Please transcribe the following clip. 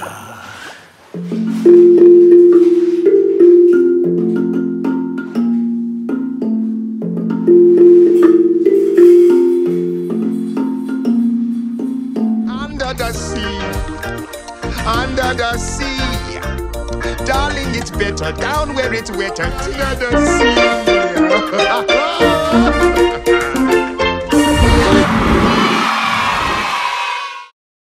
Under the sea, under the sea. Darling, it's better down where it's wetter, near the sea.